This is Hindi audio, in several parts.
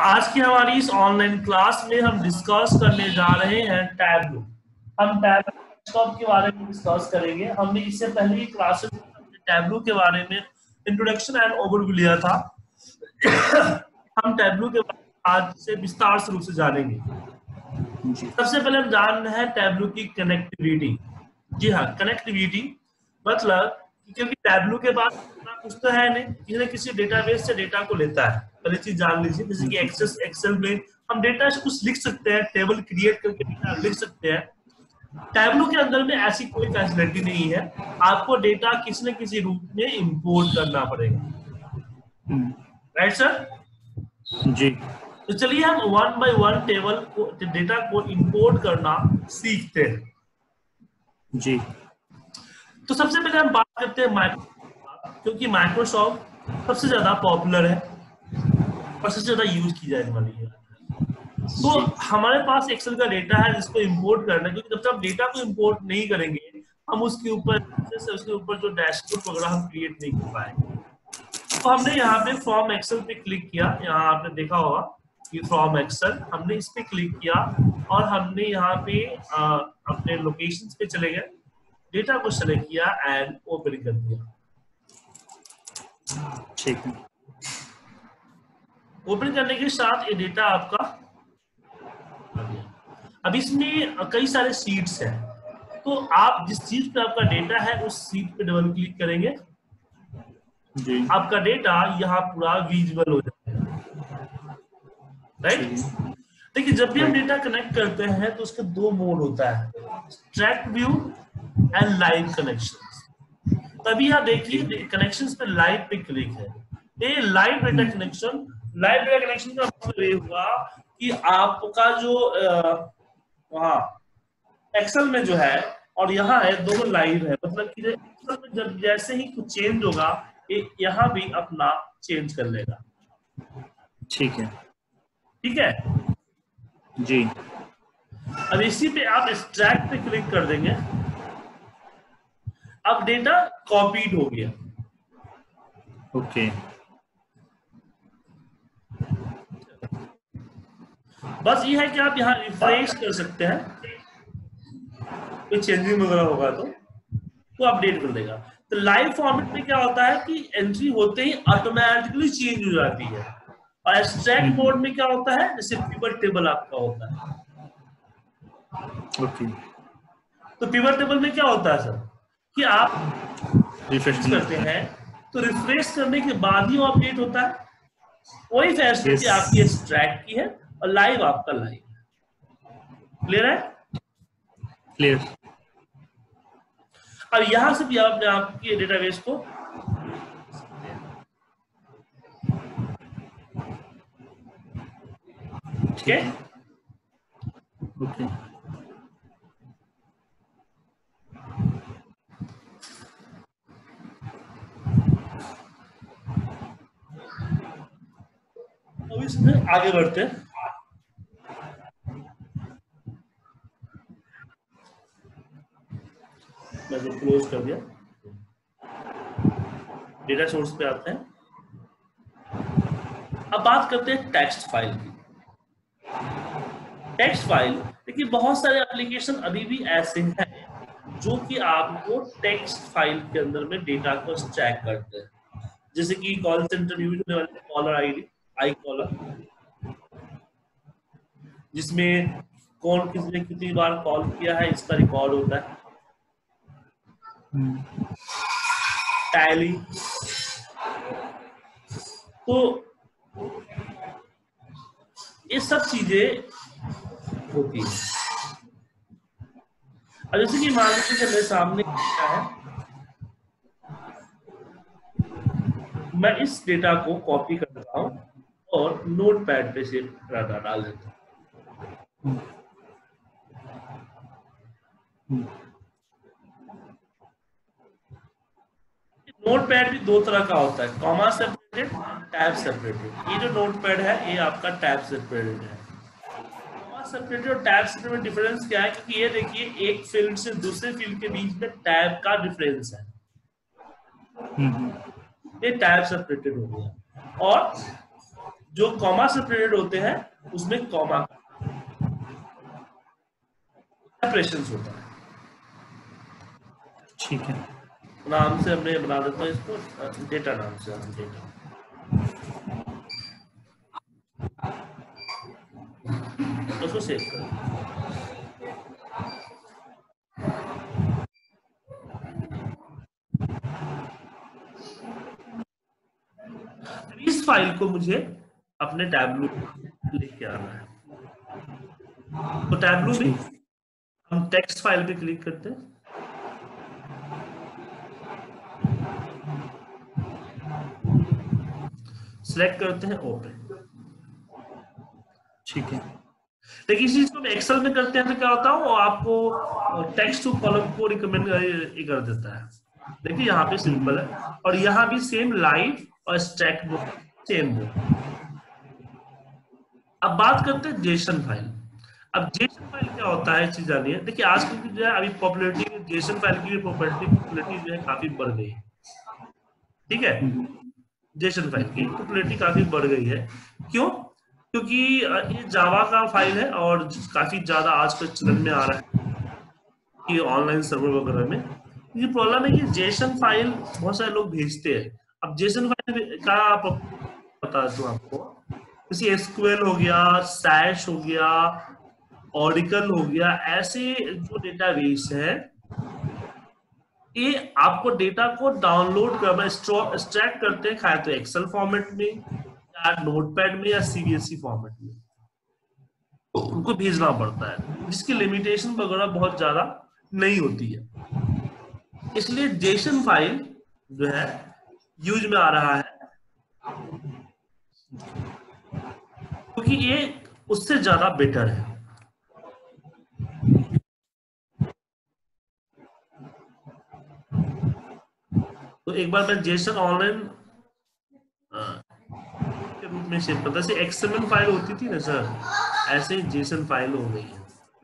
आज की हमारी इस ऑनलाइन क्लास में हम डिस्कस करने जा रहे हैं टैबलू। हम टैबलू डेस्कटॉप के बारे में डिस्कस करेंगे। हमने इससे पहले की क्लासेस में टैबलू के बारे में इंट्रोडक्शन एंड ओवरव्यू लिया था। हम टैबलू के बारे में आज से विस्तार से रूप से जानेंगे। सबसे पहले हम जान रहे हैं टैबलू की कनेक्टिविटी। जी हाँ, कनेक्टिविटी मतलब क्योंकि टैबलू के पास कुछ तो है नहीं, किसी डेटाबेस से डेटा को लेता है। पहले चीज जान लीजिए, जैसे कि एक्सेल में हम डेटा से कुछ लिख सकते हैं, टेबल क्रिएट करके डेटा लिख सकते हैं। टैबलू के अंदर में ऐसी कोई फैसिलिटी नहीं है, आपको डेटा किसी न किसी रूप में इंपोर्ट करना पड़ेगा। Right sir? जी। तो चलिए हम वन बाय वन टेबल को डेटा को इंपोर्ट करना सीखते हैं। जी। तो सबसे पहले हम बात करते हैं माइक्रोसॉफ्ट, क्योंकि माइक्रोसॉफ्ट सबसे ज्यादा पॉपुलर है और सबसे ज्यादा यूज की जाने वाली है। तो हमारे पास एक्सेल का डेटा है जिसको इंपोर्ट करना है, क्योंकि जब तक डेटा को इंपोर्ट नहीं करेंगे हम उसके ऊपर जो डैशबोर्ड प्रोग्राम क्रिएट नहीं कर पाएंगे। तो हमने यहाँ पे फ्रॉम एक्सेल पे क्लिक किया। यहाँ आपने देखा होगा कि फ्रॉम एक्सेल हमने इस पे क्लिक किया और हमने यहाँ पे अपने लोकेशंस पे चले गए, डेटा को सेलेक्ट किया एंड ओपन कर दिया। ठीक है। ओपन करने के साथ ये डेटा आपका आ गया। अब इसमें कई सारे शीट्स हैं, तो आप जिस चीज पे आपका डेटा है उस शीट पे डबल क्लिक करेंगे जी। आपका डेटा यहाँ पूरा विजुअल हो जाएगा। राइट? देखिए, जब भी हम डेटा कनेक्ट करते हैं तो उसके दो मोड होता है, track view and live connection. तभी आप देखिए कनेक्शंस पे लाइव पे क्लिक है। ये live data connection, live data connection का मतलब ये हुआ कि आपका जो वहाँ एक्सेल में जो है और यहाँ है, दोनों लाइव है। मतलब कि एक्सेल में जब जैसे ही कुछ चेंज होगा ये यहाँ भी अपना चेंज कर लेगा। ठीक है। ठीक है जी। अब इसी पे आप एक्सट्रैक्ट पे क्लिक कर देंगे। अब डेटा कॉपीड हो गया। ओके। बस ये है कि आप यहाँ रिफ्रेश कर सकते हैं, कोई चेंजिंग वगैरह होगा तो अपडेट कर देगा। तो लाइव फॉर्मेट में क्या होता है कि एंट्री होते ही ऑटोमेटिकली चेंज हो जाती है, और एक्सट्रैक्ट मोड में क्या होता है, जैसे पिवट टेबल आपका होता है। ओके। तो पिवट टेबल में क्या होता है सर कि आप रिफ्रेश करते हैं तो रिफ्रेश करने के बाद ही वो अपडेट होता है। वही फैसिलिटी आपकी एक्सट्रैक्ट की है और लाइव आपका लाइव है। क्लियर है? क्लियर। अब यहां से भी आप अपने आपके डेटाबेस को ठीक है। ओके। अब इसमें आगे बढ़ते हैं। मैंने क्लोज कर दिया। डेटा सोर्स पे आते हैं। अब बात करते हैं टेक्स्ट फाइल की। टेक्स्ट फाइल, देखिए बहुत सारे एप्लीकेशन अभी भी ऐसे हैं जो कि आपको टेक्स्ट फाइल के अंदर में डेटा को स्टैक करते हैं, जैसे कि कॉल सेंटर यूज होने वाले कॉलर आईडी, आई कॉलर, जिसमें कौन किसने कितनी बार कॉल किया है इसका रिकॉर्ड होता है। टैली, तो ये सब चीजें होती है। अब जैसे कि मान लीजिए मेरे सामने क्या है, मैं इस डेटा को कॉपी कर रहा हूं और नोटपैड पे से डाटा डाल देता हूं। नोटपैड भी दो तरह का होता है, कॉमा सेपरेटेड, टैब सेपरेटेड। ये जो नोटपैड है ये आपका टैब सेपरेटेड है। कॉमा सेपरेटेड और टैब सेपरेटेड में डिफरेंस क्या है, क्योंकि ये देखिए एक फील्ड से दूसरे फील्ड के बीच में टैब का डिफरेंस है, ये टैब सेपरेटेड हो गया। और जो कॉमा सेपरेटेड होते हैं उसमें कॉमा सेपरेशन होता है। ठीक है, नाम से हमने बना देता हूँ इसको, डेटा नाम से, हम डेटा उसको सेव करें। इस फाइल को मुझे अपने टैबलू लेके आना है। तो टैबलू में हम टेक्स्ट फाइल पे क्लिक करते हैं, सिलेक्ट करते हैं ओपन। ठीक है, लेकिन इस चीज को एक्सेल में करते हैं तो क्या होता है, वो आपको टेक्स्ट टू कॉलम को रिकमेंड कर देता है। देखिए यहाँ पे सिंपल है, और यहाँ भी सेम लाइव और स्टैक सेम वो। अब बात करते हैं जेसन फाइल। अब जेसन फाइल क्या होता है चीज जानिए। देखिए आजकल की जो है अभी पॉपुलरिटी, जेसन फाइल की पॉपुलरिटी जो है काफी बढ़ गई है। ठीक है, जेसन फाइल की पॉपुलरिटी काफी बढ़ गई है। क्यों? क्योंकि ये जावा का फाइल है और काफी ज्यादा आजकल चलन में आ रहा है कि ऑनलाइन सर्वर वगैरह में। ये प्रॉब्लम है कि जेसन फाइल बहुत सारे लोग भेजते हैं। अब जेसन फाइल का बता दूं आपको, जैसे एसक्यूएल हो गया, सैश हो गया, ऑरिकल हो गया, ऐसे जो डेटाबेस है ये आपको डेटा को डाउनलोड करना, एक्सट्रैक्ट करते हैं, खाए तो एक्सेल फॉर्मेट में या नोटपैड में या सीबीएसई फॉर्मेट में उनको भेजना पड़ता है, जिसकी लिमिटेशन वगैरह बहुत ज्यादा नहीं होती है। इसलिए जेसन फाइल जो है यूज में आ रहा है, क्योंकि ये उससे ज्यादा बेटर है। तो एक बार मैं जेसन ऑनलाइन के रूप में शेयर करता, जैसे एक्सएमएल फाइल होती थी ना सर, ऐसे जेसन फाइल हो गई है।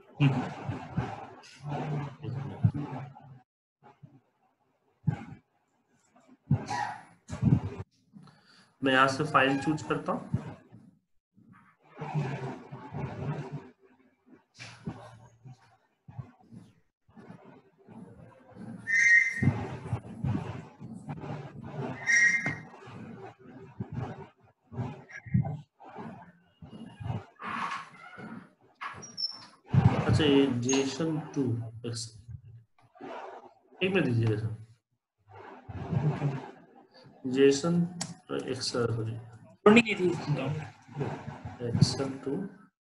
मैं यहां से फाइल चूज करता हूं, अच्छा ये जेसन 2 एक में दीजिएगा सर, जेसन एक्सेल एक्सेल 2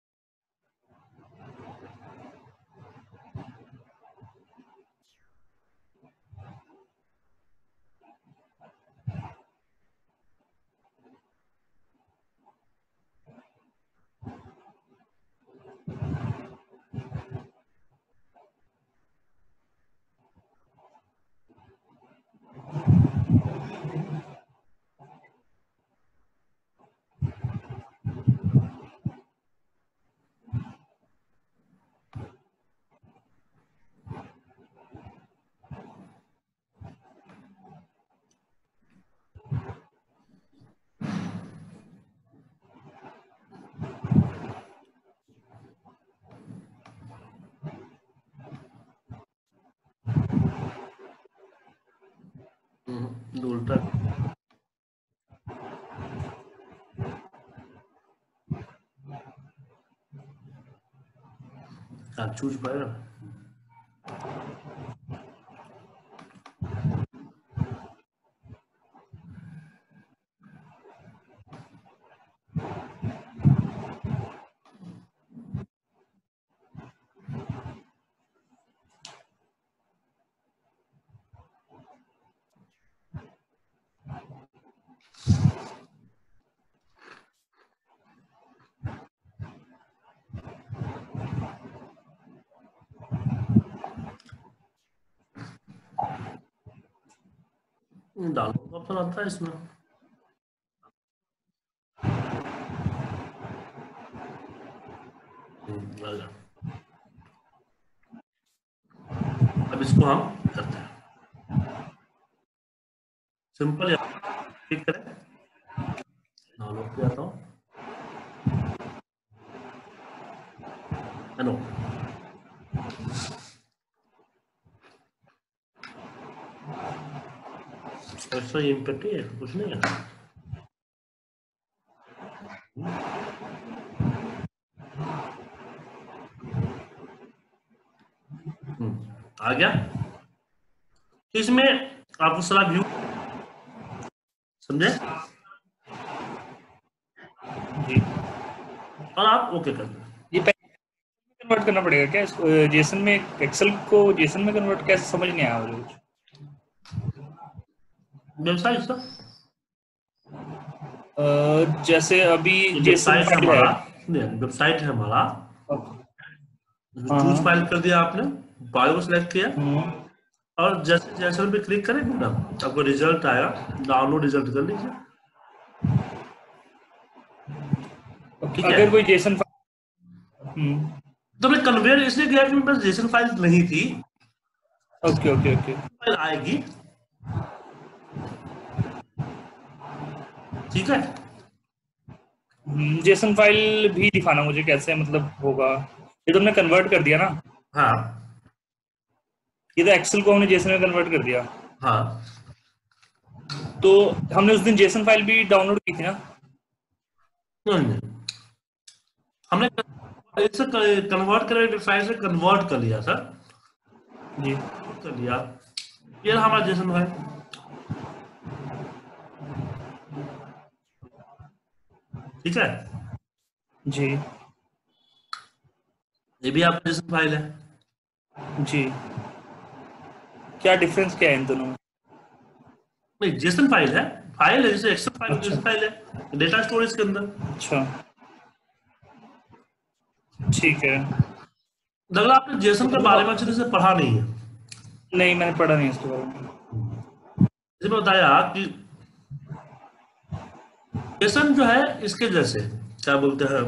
उल्टा आप चूज पाएगा। डाउनलोड का ऑप्शन आता है इसमें, अब इसको हम करते हैं सिंपल, क्लिक करें, डाउनलोड पे आता हूँ, नो, ऐसा इम्पैक्ट है, कुछ नहीं है। आ गया। इसमें आपको सारा व्यू समझे जी। और आप ओके कर दो। ये कन्वर्ट करना पड़ेगा क्या इसको जेसन में? एक्सेल को जेसन में कन्वर्ट कैसे, समझ नहीं आया मुझे। वेबसाइट सर, जैसे अभी जेसन वेबसाइट है फाइल हमारा, है, वेबसाइट है हमारा, चूज हाँ, फाइल कर दिया आपने, बायो को सिलेक्ट किया और जैसे जेसन पे क्लिक करेंगे ना आपको रिजल्ट आएगा, डाउनलोड रिजल्ट कर लीजिए। ठीक है, अगर कोई जेसन तो मैं कन्वेयर इसलिए किया कि मेरे पास जेसन फाइल नहीं थी। ओके ओके ओके, फाइल आएगी, ठीक है। जेसन फाइल भी दिखाना मुझे कैसे मतलब होगा। ये तो हमने कन्वर्ट कर दिया ना, हाँ ये तो एक्सेल को हमने जेसन में कन्वर्ट कर दिया। हाँ, तो हमने उस दिन जेसन फाइल भी डाउनलोड की थी ना? नहीं, हमने इसे कन्वर्ट कर फाइल से कन्वर्ट कर लिया सर, जी कर लिया। ये रहा हमारा जेसन फाइल, ठीक है। जी ये भी आपका जेसन फाइल है। जी, क्या डिफरेंस क्या है इन दोनों में? नहीं, जेसन फाइल है जैसे एक्सेल फाइल, अच्छा जेसन फाइल है डेटा स्टोरेज के अंदर। अच्छा, ठीक है। लग रहा आपने जेसन के बारे में अच्छे से पढ़ा नहीं है। नहीं, मैंने पढ़ा नहीं इसके बारे में। जैसे मैं बताया कि जेसन जो है इसके जैसे क्या बोलते हैं,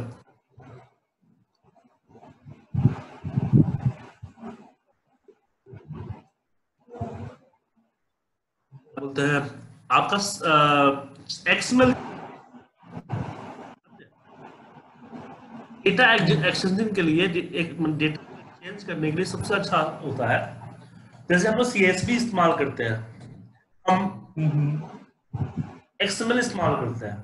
बोलते हैं आपका एक्सएमएल डेटा एक्सचेंजिंग के लिए, एक डेटा चेंज करने के लिए सबसे अच्छा होता है। जैसे हम लोग सीएसवी इस्तेमाल करते हैं, हम एक्सएमएल इस्तेमाल करते हैं,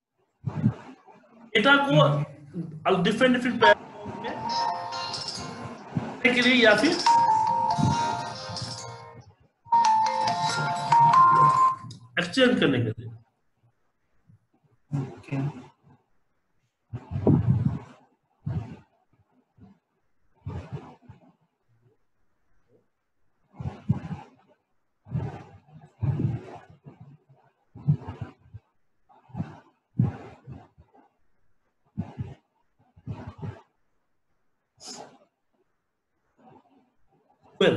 डेटा को डिफरेंट डिफरेंट प्लेटफॉर्म में के लिए या फिर एक्सचेंज करने के लिए। ओके, वेल,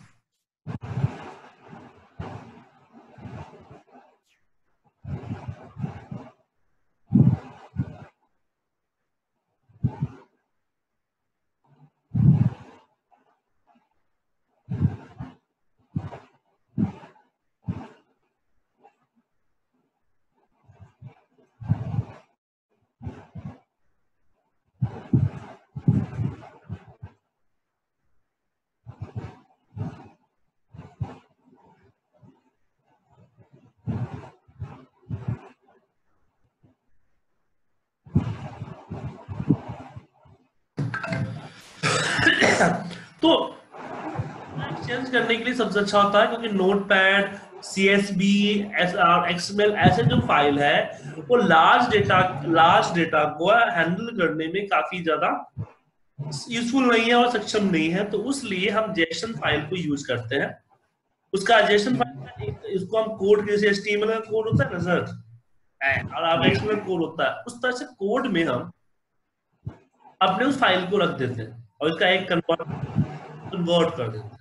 तो एक्सचेंज करने के लिए सबसे अच्छा होता है क्योंकि नोटपैड, सीएसवी, एक्सएमएल ऐसे जो फाइल है वो लार्ज डेटा को हैंडल करने में काफी ज्यादा यूजफुल नहीं है और सक्षम नहीं है। तो उसलिए हम जेसन फाइल को यूज करते हैं। उसका जेसन फाइल इसको हम कोड, जैसे एचटीएमएल का कोड होता है ना सर, और आप एक्सएमएल कोड होता है, उस तरह से कोड में हम अपने उस फाइल को रख देते हैं और इसका एक कन्वर्ट कर देते हैं।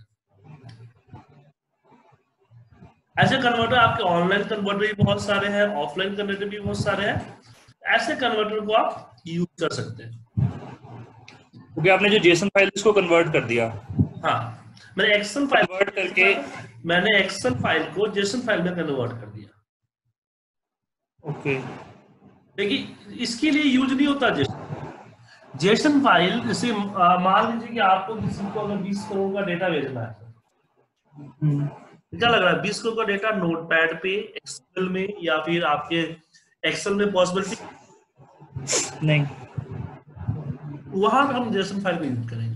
ऐसे कन्वर्टर आपके ऑनलाइन कन्वर्टर भी बहुत सारे हैं, ऑफलाइन कन्वर्टर भी बहुत सारे हैं। ऐसे कन्वर्टर को आप यूज कर सकते हैं। क्योंकि आपने जो जेसन फाइल इसको कन्वर्ट कर दिया। हाँ, मैंने एक्सेल फाइल कन्वर्ट करके, मैंने एक्सेल फाइल को जेसन फाइल में कन्वर्ट कर दिया। ओके, देखिए इसके लिए यूज नहीं होता जेसन, जेसन फाइल जैसे मान लीजिए कि आपको किसी को अगर 20 करोड़ का डेटा भेजना है, क्या लग रहा है 20 करोड़ का डेटा नोटपैड पे, एक्सेल में, या फिर आपके एक्सेल में पॉसिबिलिटी नहीं, वहां हम जेसन फाइल को यूज करेंगे।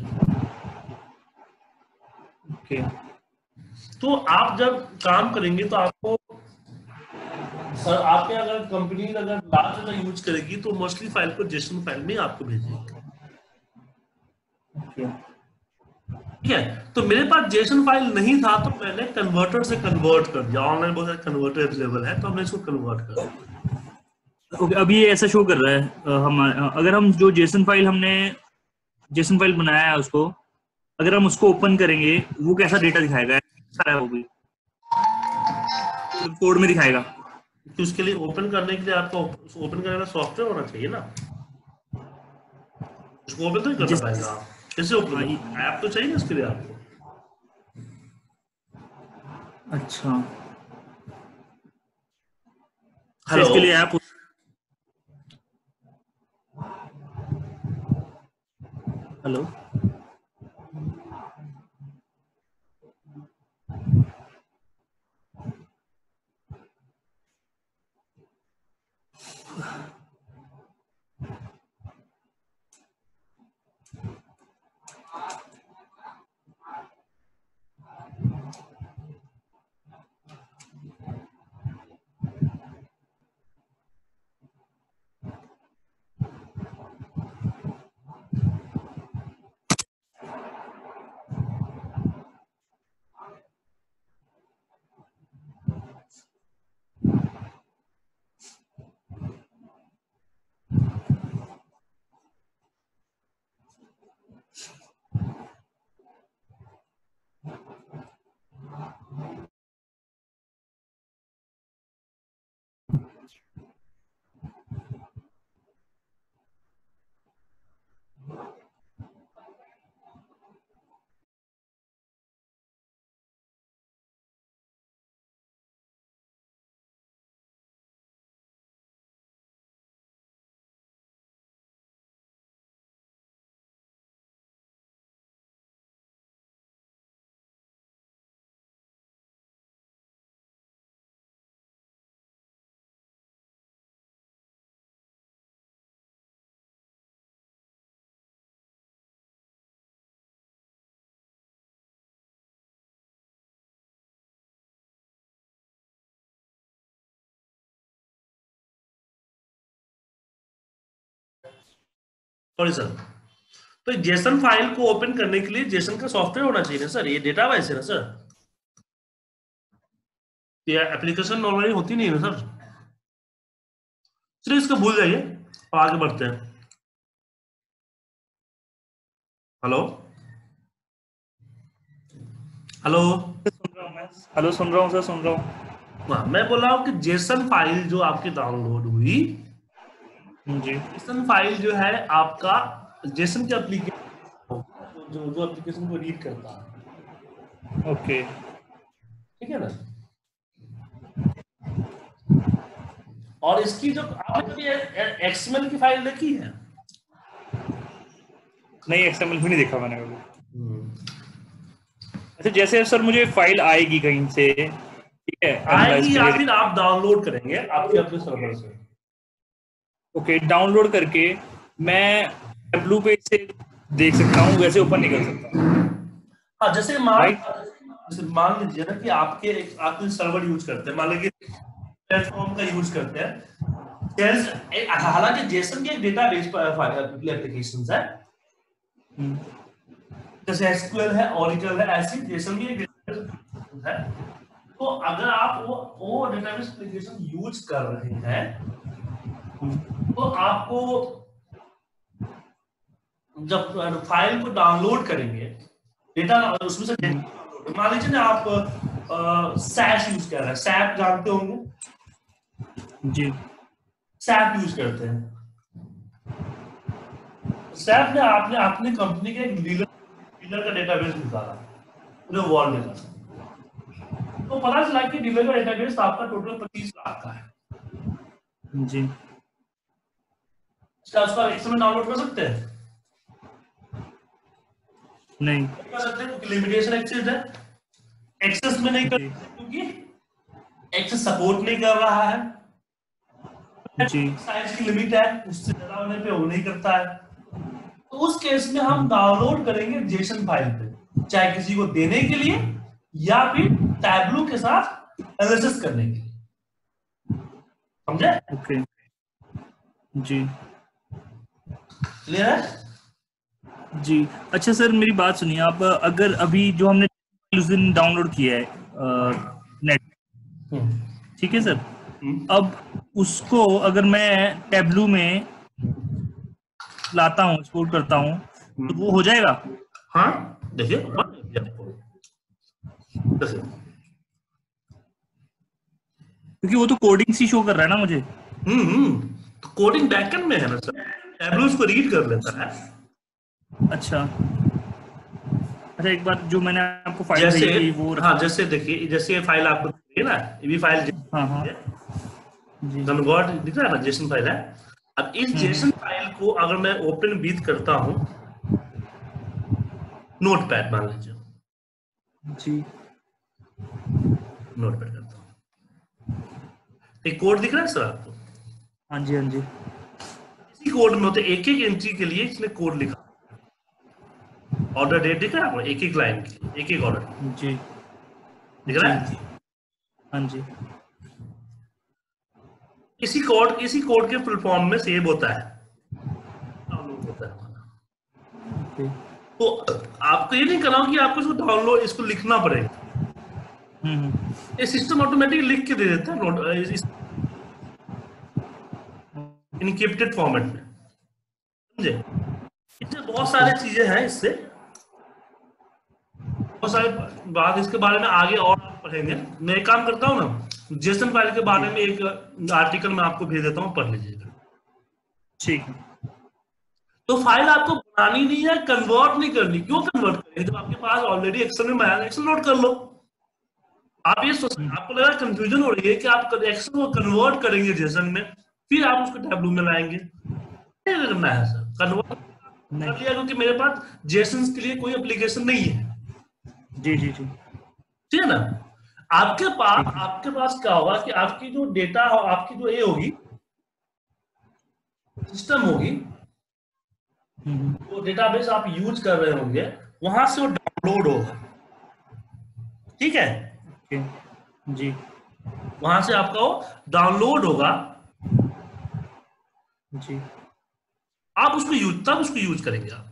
ओके। तो आप जब काम करेंगे तो आपको सर आपके अगर कंपनी अगर लार्ज अगर यूज करेगी तो मोस्टली फाइल को जेसन फाइल में आपको भेजेगी। ठीक है, तो मेरे पास जेसन फाइल नहीं था तो मैंने कन्वर्टर से कन्वर्ट कर दिया। ऑनलाइन बहुत सारे कन्वर्टर अवेलेबल है तो हमने इसको कन्वर्ट कर दिया। ओके, अभी ये ऐसा शो कर रहा है अगर हम जो जेसन फाइल बनाया है उसको अगर हम उसको ओपन करेंगे वो कैसा डेटा दिखाएगा? सारा वो भी कोड में दिखाएगा। तो उसके लिए ओपन करने के लिए आपको ओपन करने का सॉफ्टवेयर होना चाहिए ना, उसको ओपन तो नहीं करना पाएगा आप, कैसे ओपन? ऐप तो चाहिए ना उसके लिए आपको। अच्छा, हेलो, इसके लिए ऐप। हेलो, सॉरी सर, तो जेसन फाइल को ओपन करने के लिए जेसन का सॉफ्टवेयर होना चाहिए ना सर, ये डेटाबेस है ना सर, ये एप्लीकेशन नॉर्मली होती नहीं है ना सर। चलिए इसको भूल जाइए और आगे बढ़ते हैं। हेलो हेलो, हेलो, सुन रहा हूँ सर, सुन रहा हूँ। हाँ, मैं बोल रहा हूँ कि जेसन फाइल जो आपकी डाउनलोड हुई, जी, जेसन फाइल जो है आपका जेसन के एप्लीकेशन जो एप्लीकेशन को रीड करता है। ओके, ठीक है ना। और इसकी जो आपने कभी एक्सएमएल की फाइल देखी है? नहीं, एक्सएमएल भी नहीं देखा मैंने कभी। अच्छा, जैसे सर मुझे फाइल आएगी कहीं से, ठीक है, आएगी एनालाइज या के लिए। फिर आप डाउनलोड करेंगे आपके अपने सर्वर से। ओके, डाउनलोड करके मैं टैबलू पे से देख सकता हूँ, वैसे ओपन नहीं कर सकता। हाँ, जैसे राइट, मान लीजिए ना कि आपके सर्वर यूज करते हैं, मान लीजिए प्लेटफॉर्म का यूज करते हैं। हालांकि जेसन के एक डेटाबेस एप्लीकेशंस है, जैसे एसक्यूएल है, ओरेकल है, ऐसी जेसन की एक डेटाबेस है। तो अगर आप वो डेटाबेस एप्लीकेशन यूज कर रहे हैं तो आपको जब फाइल को डाउनलोड करेंगे डेटा उसमें से, मान लीजिए ना आप सैश यूज कर रहे हैं, सैप जानते होंगे, जी, सैप यूज करते हैं। सैप ने आपने अपनी कंपनी के एक डीलर का डेटाबेस निकाला पूरे वर्ल्ड का, तो पता चला कि डीलर का डेटाबेस आपका टोटल 25 लाख का है। जी। क्या उसका एक्सेल में डाउनलोड कर सकते हैं? नहीं कर सकते क्योंकि लिमिटेशन एक्सेस है, एक्सेस में नहीं कर जी सकते क्योंकि एक्सेस सपोर्ट नहीं कर रहा है, जी साइज की लिमिट है, उससे ज्यादा होने पे वो नहीं करता है। तो उस केस में हम डाउनलोड करेंगे जेसन फाइल पे, चाहे किसी को देने के लिए या फिर टैब्लू के साथ एनालिसिस करने के लिए, समझे? ओके जी क्लियर है? जी। अच्छा सर मेरी बात सुनिए आप, अगर अभी जो हमने उस दिन डाउनलोड किया है नेट, ठीक है सर, अब उसको अगर मैं टैब्लू में लाता हूँ, एक्सपोर्ट करता हूँ, तो वो हो जाएगा? हाँ देखिए बन गया आपको, जैसे क्योंकि वो तो कोडिंग सी शो कर रहा है ना मुझे। तो कोडिंग बैकएंड में है ना सर, टैब्लू उसको रीड कर लेता है। अच्छा अच्छा, एक बार जो मैंने आपको फाइल जैसे भेजी थी वो हाँ, जैसे देखिए, जैसे ये फाइल आपको दिख रही है ना, ये भी फाइल हाँ हाँ जी कन्वर्ट दिख रहा है ना, जेसन फाइल है। अब इस जेसन फाइल को अगर मैं ओपन विद करता हूं, नोटपैड मान लीजिए, जी नोटपैड करता हूं, एक कोड दिख रहा है सर आपको, हाँ जी हाँ जी इसी कोड में होते एक एक एंट्री के लिए इसने कोड लिखा, ऑर्डर डेट दिख रहा है आपको, एक एक लाइन के लिए एक एक ऑर्डर जी दिख रहा है। हाँ जी इसी कोड के फुल फॉर्म में सेव होता है, डाउनलोड होता है। ओके तो आपको ये नहीं करना कि आपको इसको डाउनलोड, इसको लिखना पड़ेगा, ये सिस्टम ऑटोमेटिक लिख के दे देता है नोट इनक्रिप्टेड फॉर्मेट में, समझे? इससे बहुत सारी चीजें हैं, इससे बहुत सारे बात, इसके बारे में आगे और पढ़ेंगे। मैं एक काम करता हूँ ना, जेसन फाइल के बारे में एक आर्टिकल मैं आपको भेज देता हूँ, पढ़ लीजिएगा। ठीक है। तो फाइल आपको बनानी नहीं है, कन्वर्ट नहीं करनी। क्यों कन्वर्ट करेंगे जब आपके पास ऑलरेडी एक्सेल में बनाया, एक्सेल लोड कर लो। आप ये सोच, आपको लगा कंफ्यूजन हो रही है कि आप एक्सेल को कन्वर्ट करेंगे जेसन में, फिर आप उसको टैब्लू में लाएंगे, नहीं करना है सर। कन्वर्ट कर लिया क्योंकि मेरे पास जेसन के लिए कोई एप्लीकेशन नहीं है, जी जी जी ठीक है ना? आपके पास क्या होगा कि आपकी जो डेटा, आपकी जो ये होगी, सिस्टम होगी, जो डेटाबेस आप यूज कर रहे होंगे, वहां से वो डाउनलोड होगा, ठीक है? ओके जी वहां से आपका वो डाउनलोड होगा, जी आप उसको तब उसको यूज करेंगे आप,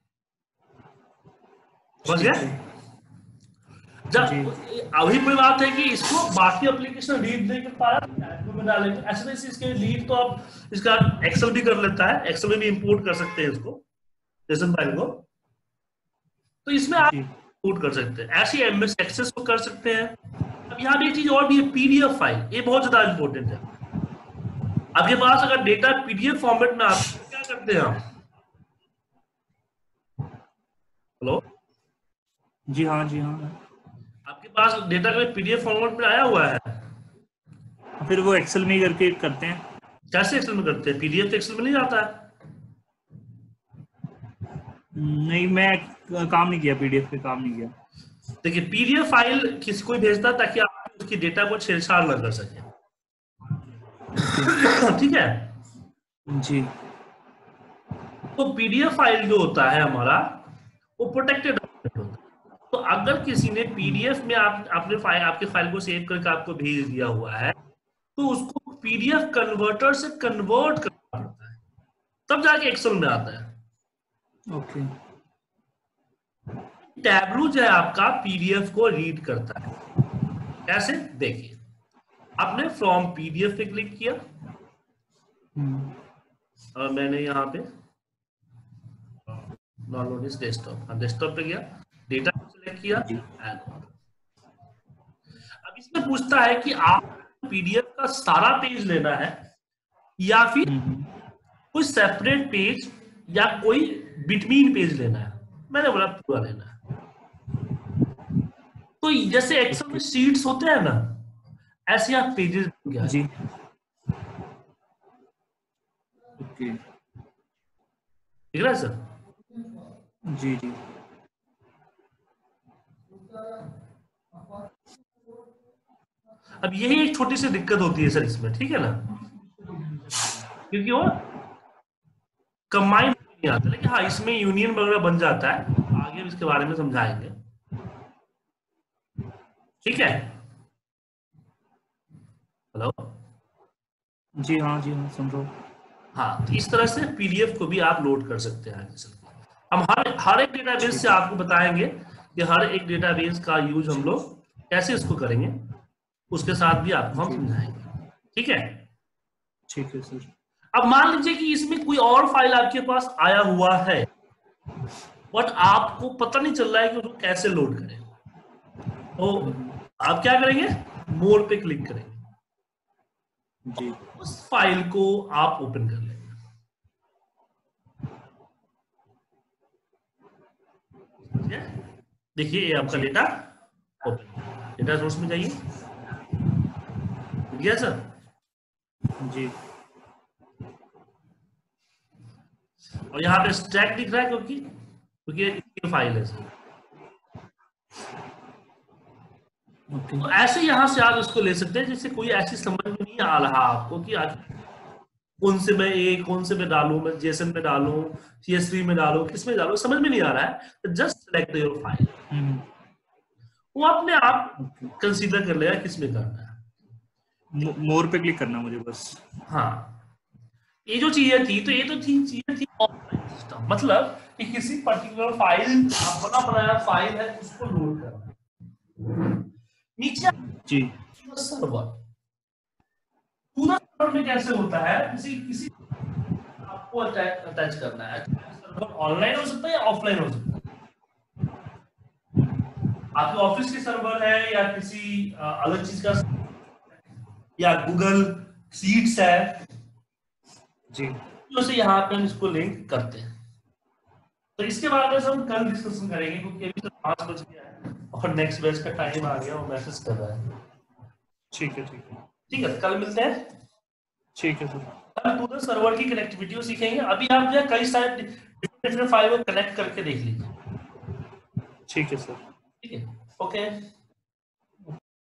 समझ ठीक गए? है जब जी अभी कोई बात है कि इसको बाकी एप्लीकेशन रीड नहीं कर पा रहा, टैब्लू में डालेंगे। ऐसे नहीं, इसके लीड तो आप इसका एक्सेल भी कर लेता है, एक्सेल में भी इंपोर्ट कर सकते हैं इसको, जेसन फाइल को, तो इसमें आप जी इंपोर्ट कर सकते हैं, ऐसे एमएस एक्सेस को कर सकते हैं। अब यहाँ भी एक चीज और भी है, पीडीएफ फाइल, ये बहुत ज्यादा इंपॉर्टेंट है। आपके पास अगर डेटा पीडीएफ फॉर्मेट में आता है तो क्या करते हैं आप? हेलो, जी हाँ जी हाँ, आपके पास डेटा का पीडीएफ फॉर्मेट में आया हुआ है, फिर वो एक्सेल में ही करके करते हैं। कैसे एक्सेल में करते हैं? पीडीएफ तो एक्सेल में नहीं आता है। नहीं, मैं काम नहीं किया, पीडीएफ पे काम नहीं किया। देखिए, पीडीएफ फाइल किसी को भेजता है ताकि आप उसकी डेटा को छेड़छाड़ न कर सके, ठीक है? जी तो पीडीएफ फाइल जो होता है हमारा, वो प्रोटेक्टेड होता है। तो अगर किसी ने पीडीएफ में आपने फाइल, आपके फाइल को सेव करके आपको भेज दिया हुआ है, तो उसको पीडीएफ कन्वर्टर से कन्वर्ट करना पड़ता है, तब जाके एक्सेल में आता है। ओके टैब्लू जो है आपका पीडीएफ को रीड करता है। कैसे? देखिए, आपने फ्रॉम पीडीएफ पे क्लिक किया, और मैंने यहाँ पे डाउनलोड इस डेस्कटॉप पे गया, डेटा को सिलेक्ट किया, अब इसमें पूछता है कि आप पीडीएफ का सारा पेज लेना है या फिर कोई सेपरेट पेज या कोई बिटवीन पेज लेना है। मैंने बोला पूरा लेना है। तो जैसे एक्सेल में शीट्स होते हैं ना, ऐसे आप पेजेस बन गया जी ओके ठीक है सर? जी जी अब यही एक छोटी सी दिक्कत होती है सर इसमें, ठीक है ना, क्योंकि वो कंबाइन नहीं आता, लेकिन हाँ इसमें यूनियन वगैरह बन जाता है, आगे हम इसके बारे में समझाएंगे, ठीक है। हेलो, जी हाँ समझो। हाँ, तो इस तरह से पीडीएफ को भी आप लोड कर सकते हैं आगे चल के। हम हर एक डेटाबेस से आपको बताएंगे कि हर एक डेटाबेस का यूज हम लोग कैसे इसको करेंगे, उसके साथ भी आपको हम समझाएंगे, ठीक है। ठीक है सर। अब मान लीजिए कि इसमें कोई और फाइल आपके पास आया हुआ है, बट आपको पता नहीं चल रहा है कि उसको कैसे लोड करें, तो आप क्या करेंगे, मोर पे क्लिक करेंगे जी, उस फाइल को आप ओपन कर लेंगे। देखिए ये आपका डेटा ओपन, डेटा सोर्स में जाइए, ठीक है सर जी। और यहाँ पे स्टैक दिख रहा है क्योंकि ये फाइल है सर। तो ऐसे यहां से आप इसको ले सकते हैं, जैसे कोई ऐसी समझ में नहीं आ रहा आपको कि कौन से मैं डालूं, मैं जेसन में डालूं, CSV में डालूं, किस में डालूं, समझ में नहीं आ रहा है, तो जस्ट सेलेक्ट योर फाइल, वो अपने आप कंसीडर कर लेगा किस में करना है। मोर पे क्लिक करना मुझे बस। हाँ, ये जो चीजें थी, तो ये तो चीजें थी ऑफलाइन सिस्टम, मतलब कि किसी पर्टिकुलर फाइल, अपना बनाया फाइल है उसको लोड करना। नीचे जी, सर्वर, पूरा सर्वर में कैसे होता है, किसी आपको अटैच करना है, सर्वर ऑनलाइन हो सकता है या ऑफलाइन हो सकता है, आपके ऑफिस के सर्वर है या किसी अलग चीज का, या गूगल सीट्स है जी, तो से यहाँ पे हम इसको लिंक करते हैं। तो इसके बारे में हम कल डिस्कशन करेंगे, क्योंकि अभी तो 5 बज गया है और नेक्स्ट बैच का टाइम आ गया, वो मैसेज कर रहा है। ठीक है ठीक है, कल मिलते हैं। ठीक है सर। कल पूरे सर्वर की कनेक्टिविटी सीखेंगे। अभी आप जो है कई सारे डिफरेंट फाइल को कनेक्ट करके देख लीजिए। ठीक है सर। ठीक है, ओके।